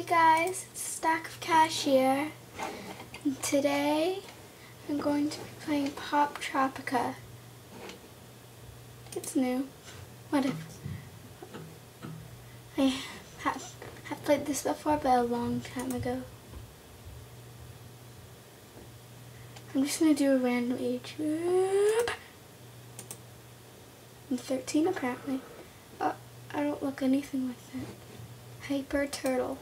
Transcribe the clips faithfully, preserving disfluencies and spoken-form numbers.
guys, it's Stack of Cash here, and today I'm going to be playing Pop Tropica. It's new. What if I have, have played this before, but a long time ago. I'm just going to do a random age group. I'm thirteen apparently. Oh, I don't look anything like that. Hyper Turtle.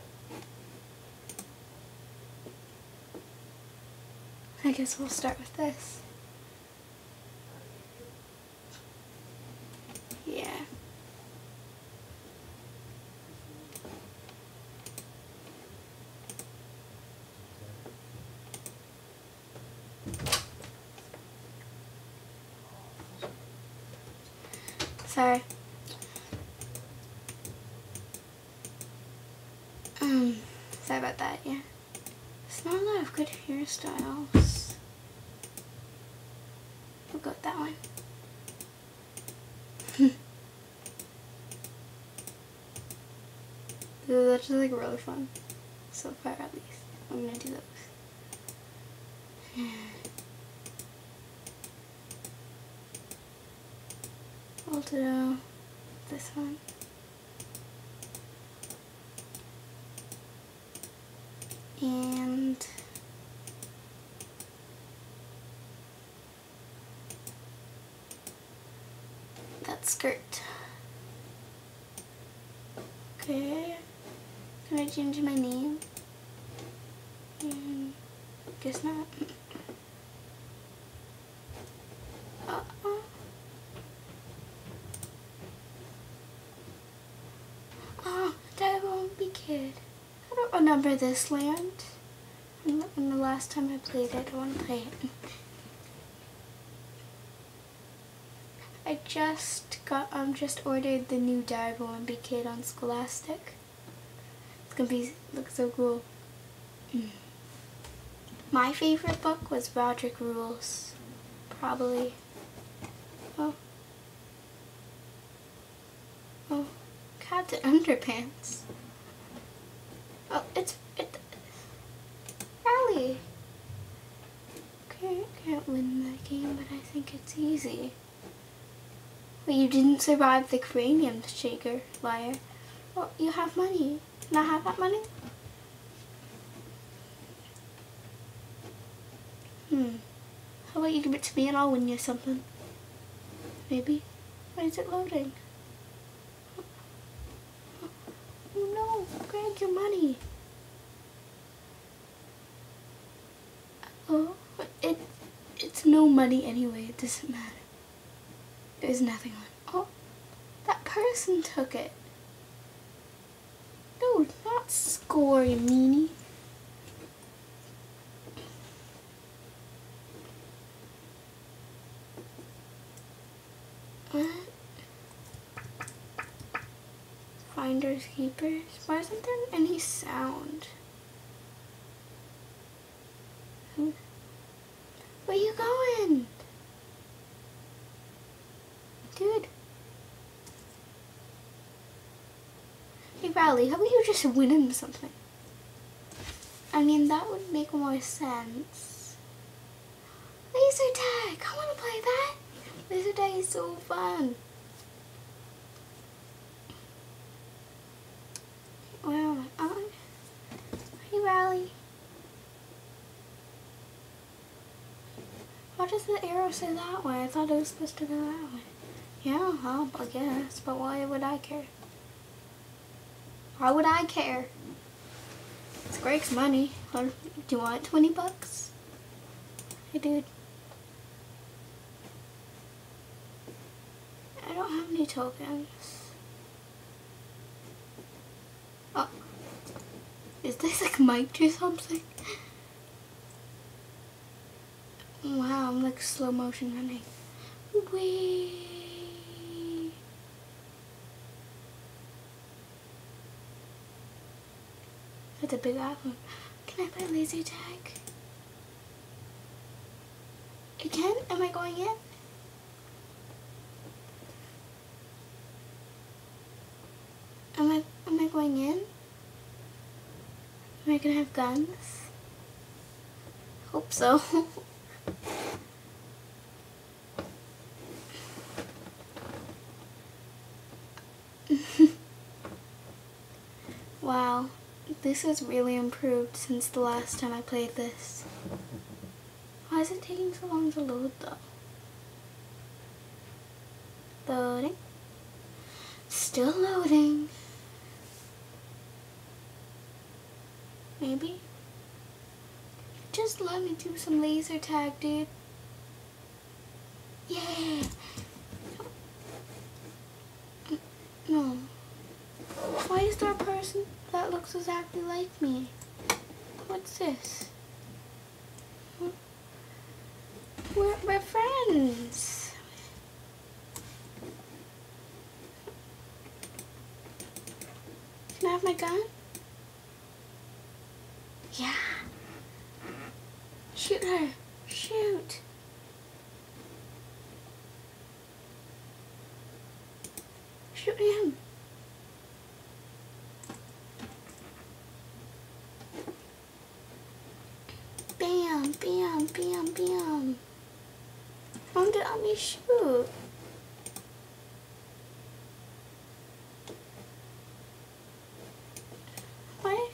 I guess we'll start with this. Yeah. Sorry. Um, sorry about that, yeah. There's not a lot of good hairstyles. We'll go with that one. That's just like really fun. So far at least. I'm gonna do those. We'll do this one. And that skirt. Okay. Can I change my name? And guess not. Uh-uh. Oh, that won't be kid. I don't remember this land. And the last time I played it, I want to play it. I just got, um, just ordered the new Diagonal and Be Kid on Scholastic. It's gonna be, look so cool. Mm. My favorite book was Roderick Rules. Probably. Oh. Oh. Captain Underpants. Oh, it's, it, Rally. Okay, I can't win that game, but I think it's easy. Wait, you didn't survive the cranium shaker, liar. Well, you have money. Can I have that money? Hmm. How about you give it to me and I'll win you something? Maybe? Why is it loading? Oh no, Greg, your money. Oh, it, it's no money anyway, it doesn't matter. There's nothing on it. Oh, that person took it. No, not score, you meanie. What? Finders keepers? Why isn't there any sound? Where are you going? Dude. Hey Riley, how about you just win him something? I mean, that would make more sense. Laser tag! I want to play that! Laser tag is so fun. Where am I? Oh. Hey Riley. Why does the arrow say that way? I thought it was supposed to go that way. Yeah, well, I guess, but why would I care? Why would I care? It's Greg's money. Do you want twenty bucks? Hey, dude. I don't have any tokens. Oh. Is this like mic'd or something? Wow, I'm like slow motion running. Whee! That's a big iPhone. Can I play laser tag? You can? Am I going in? Am I am I going in? Am I gonna have guns? Hope so. Wow, this has really improved since the last time I played this. Why is it taking so long to load though? Loading. Still loading. Maybe? Just let me do some laser tag, dude. Yeah. No. Why is there a person that looks exactly like me? What's this? We're, we're friends. Can I have my gun? Yeah. Shoot her. Shoot. Shoot him. Bam, bam, bam, bam. Why did let me shoot? Why?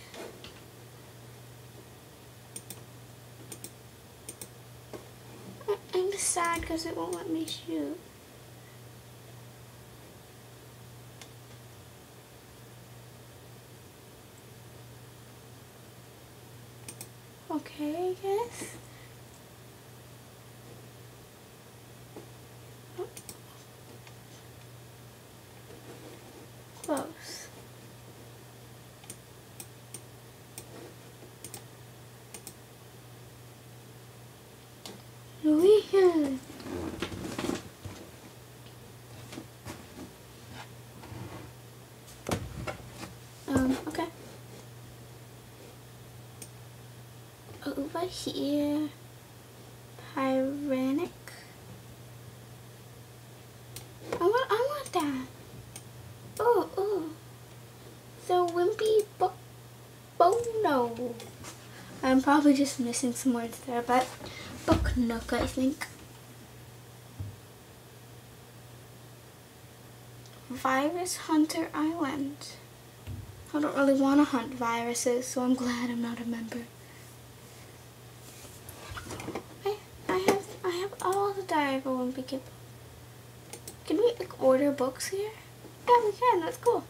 I'm sad because it won't let me shoot. Okay, I guess. Oh. Close. Weird. Um, okay. Over here, Pyrenic. I want, I want that. Oh, oh. The Wimpy Bo Bono. I'm probably just missing some words there, but Book Nook, I think. Virus Hunter Island. I don't really want to hunt viruses, so I'm glad I'm not a member. I, I have I have all the Diary of a Wimpy Kid. Can we like order books here? Yeah, we can. That's cool.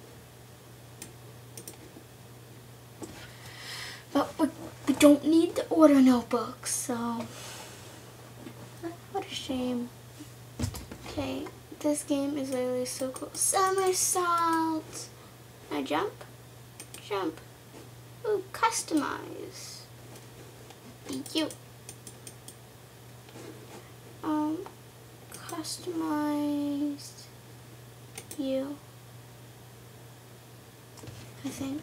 But we, we don't need to order no books, so what a shame. Okay, this game is literally so cool. Somersault. Now jump, jump. Ooh, customize. You. Um, customized you. I think.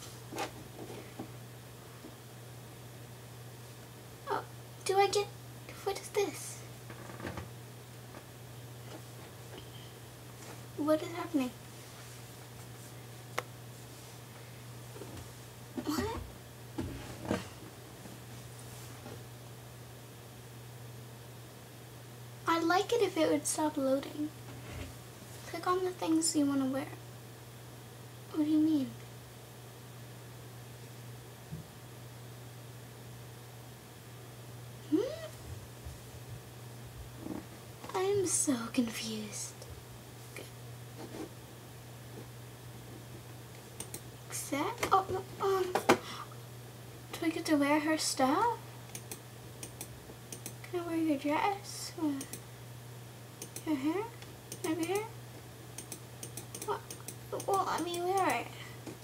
Oh, do I get? What is this? What is happening? What? I'd like it if it would stop loading. Click on the things you want to wear. What do you mean? Hmm? I am so confused. Okay. Except, oh, no, um, do I get to wear her stuff? Can I wear your dress? Or your hair? Maybe hair? What? Well, let me wear it.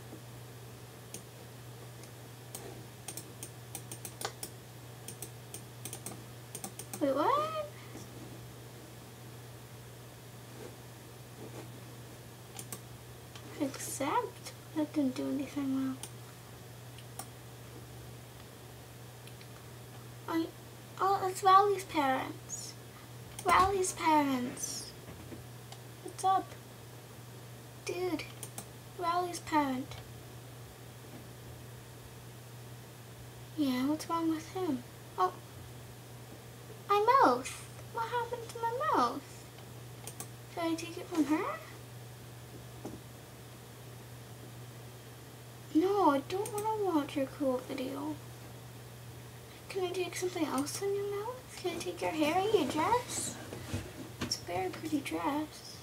Wait, what? Accept? That didn't do anything well. I, oh, that's Riley's parents. Riley's parents. What's up? Dude, Riley's parent. Yeah, what's wrong with him? Oh, my mouth. What happened to my mouth? Should I take it from her? No, I don't want to watch your cool video. Can I take something else in your mouth? Can I take your hair and your dress? It's a very pretty dress.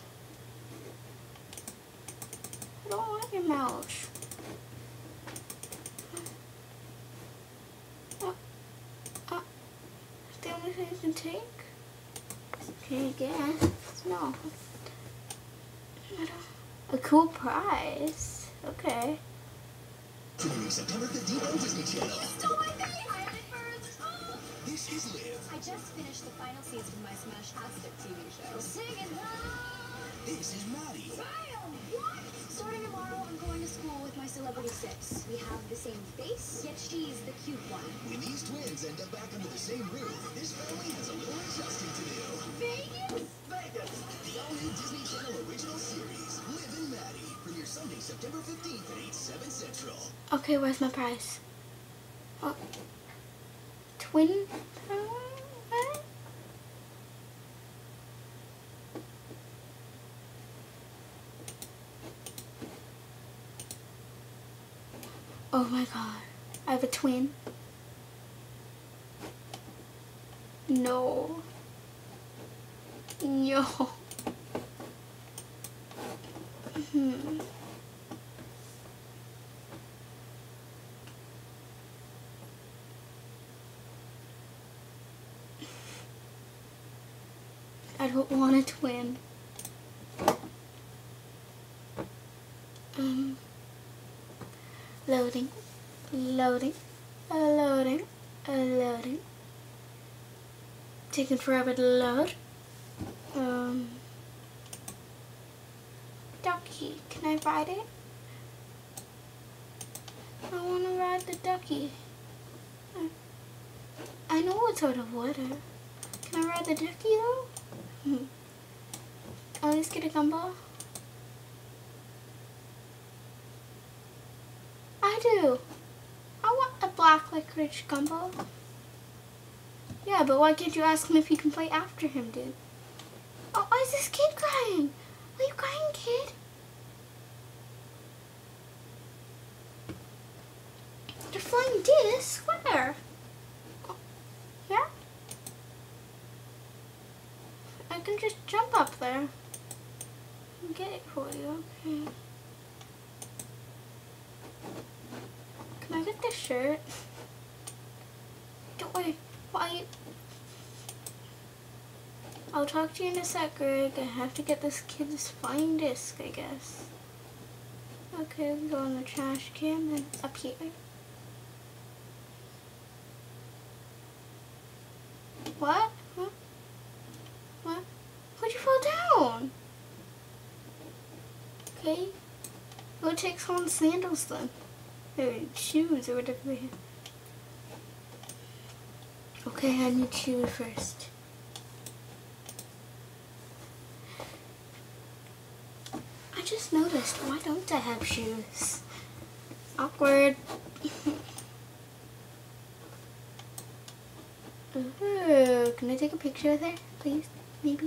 I don't want your mouth. Uh, uh, is the only thing you can take? Okay, I guess. No. I don't, a cool prize. Okay. September fifteenth on Disney Channel. Stole my baby! Island Birds! Oh! This is Liv. I just finished the final season of my Smash-tastic T V show. Sing it loud! This is Maddie. Kyle! What? Starting tomorrow, I'm going to school with my celebrity sis. We have the same face, yet she's the cute one. When these twins end up back under the same roof, this family has a little adjusting to do. Vegas? Vegas! The all-new Disney Channel original series, Liv and Maddie. Premiere Sunday, September fifteenth at eight, seven Central. Okay, where's my prize? Oh. Twin? Oh my god. I have a twin. No. No. Hmm. I don't want a twin. Um, loading, loading, uh, loading, uh, loading. Taking forever to load. Um, ducky, can I ride it? I want to ride the ducky. I, I know it's out of water. Can I ride the ducky though? Hmm. I'll just get a gumball. I do. I want a black licorice gumball. Yeah, but why can't you ask him if you can play after him, dude? Oh, why is this kid crying? Are you crying, kid? You're flying disc? Where? Oh, yeah? I can just jump up there and get it for you. Okay. Can I get this shirt? Don't worry. Why you? I'll talk to you in a sec, Greg. I have to get this kid's flying disc, I guess. Okay, we go in the trash can, then up here. What? Huh? What? Why'd you fall down? Okay. Go take someone's sandals then. Or shoes or whatever they have. Okay, I need shoes first. I just noticed, why don't I have shoes? Awkward. Ooh, can I take a picture of her, please? Maybe?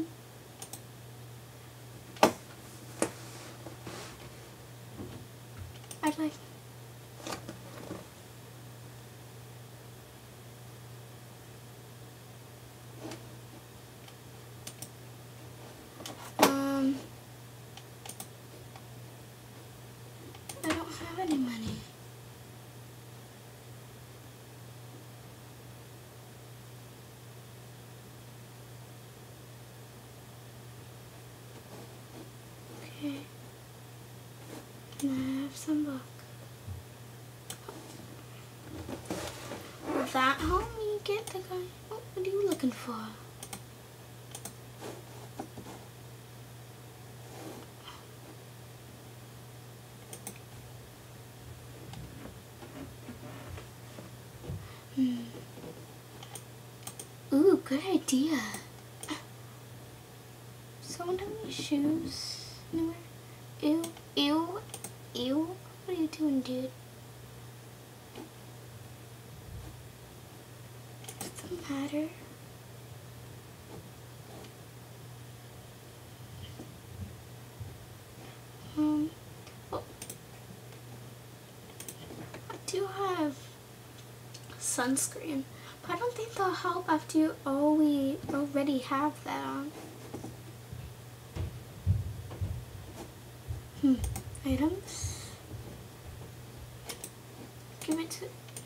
I'd like... Um... I don't have any money. Okay. Can I have some luck? Will that help me get the guy? Oh, what are you looking for? Hmm. Ooh, good idea. Someone have any shoes anywhere? Ew, ew, ew. What are you doing, dude? doesn't matter. Um, oh. I do have sunscreen, but I don't think they'll help after you always already have that on. Hmm. Items. Give it to.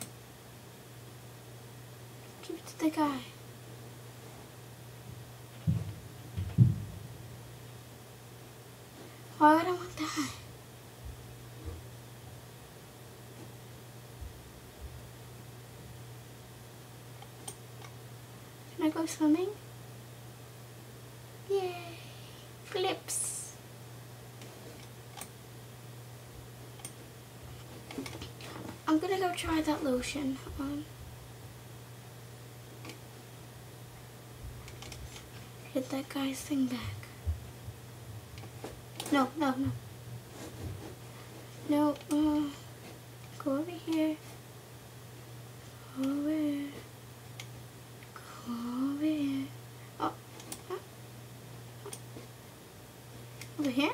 Give it to the guy. Why would I want that? Can I go swimming? Yay! Flips! I'm gonna go try that lotion on. Get that guy's thing back. No, no, no. No, uh, go over here. Go over here. Go over here. Oh, huh? Over here?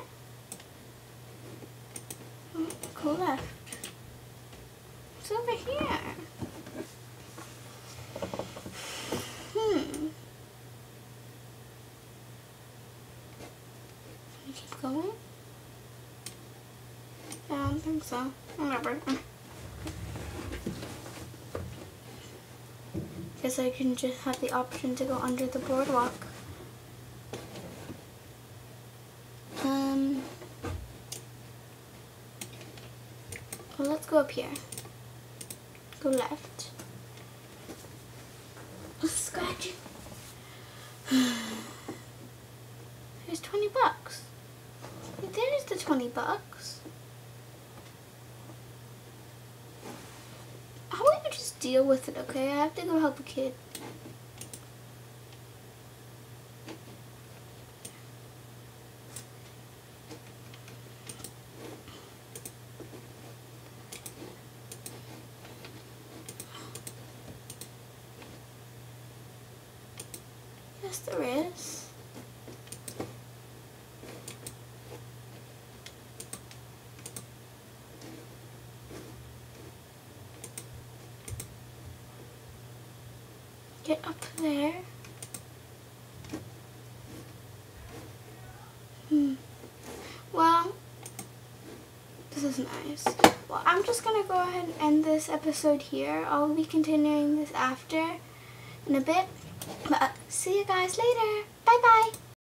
Oh, go left. It's over here. Hmm. Can you keep going? Yeah, I don't think so. Whatever. Guess I can just have the option to go under the boardwalk. Um. Well, let's go up here. Go left. Let's scratch it. There's twenty bucks. There's the twenty bucks. How about you just deal with it, okay? I have to go help a kid. Yes, there is. Get up there. Hmm. Well, this is nice. Well, I'm just gonna go ahead and end this episode here. I'll be continuing this after in a bit. But see you guys later. Bye bye.